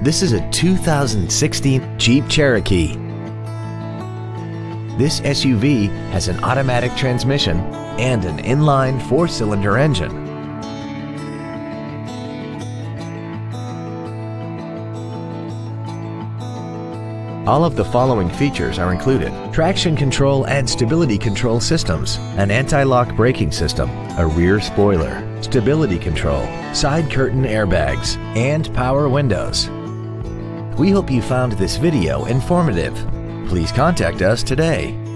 This is a 2016 Jeep Cherokee. This SUV has an automatic transmission and an inline 4-cylinder engine. All of the following features are included: traction control and stability control systems, an anti-lock braking system, a rear spoiler, stability control, side curtain airbags, and power windows. We hope you found this video informative. Please contact us today.